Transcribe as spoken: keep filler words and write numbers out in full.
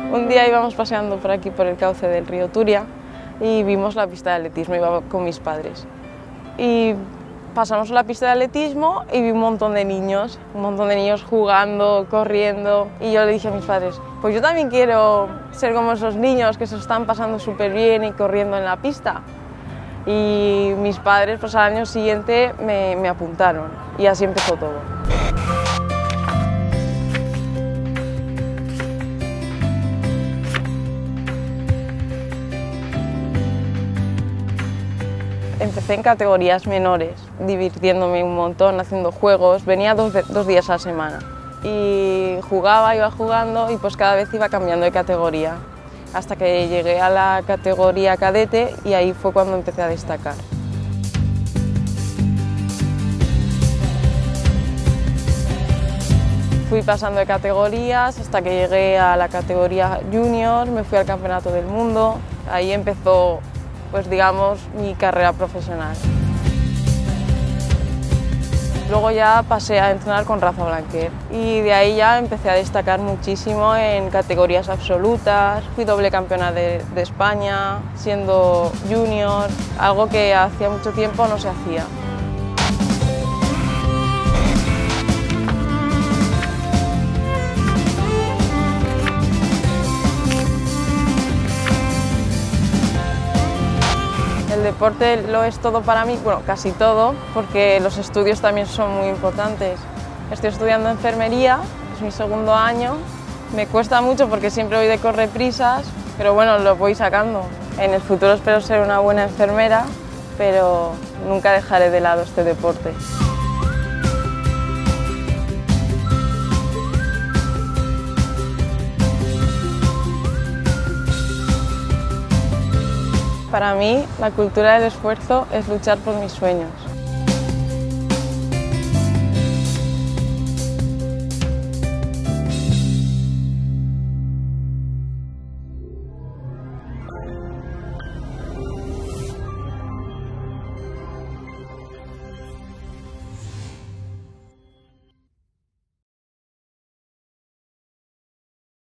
Un día íbamos paseando por aquí, por el cauce del río Turia, y vimos la pista de atletismo, iba con mis padres. Y pasamos la pista de atletismo y vi un montón de niños, un montón de niños jugando, corriendo, y yo le dije a mis padres, pues yo también quiero ser como esos niños que se están pasando súper bien y corriendo en la pista. Y mis padres, pues al año siguiente me, me apuntaron, y así empezó todo. Empecé en categorías menores, divirtiéndome un montón, haciendo juegos. Venía dos, dos días a la semana y jugaba, iba jugando y pues cada vez iba cambiando de categoría, hasta que llegué a la categoría cadete y ahí fue cuando empecé a destacar. Fui pasando de categorías hasta que llegué a la categoría junior, me fui al campeonato del mundo, ahí empezó, pues digamos, mi carrera profesional. Luego ya pasé a entrenar con Rafa Blanquer y de ahí ya empecé a destacar muchísimo en categorías absolutas. Fui doble campeona de, de España, siendo junior, algo que hacía mucho tiempo no se hacía. El deporte lo es todo para mí, bueno, casi todo, porque los estudios también son muy importantes. Estoy estudiando enfermería, es mi segundo año, me cuesta mucho porque siempre voy de correprisas, pero bueno, lo voy sacando. En el futuro espero ser una buena enfermera, pero nunca dejaré de lado este deporte. Para mí, la cultura del esfuerzo es luchar por mis sueños.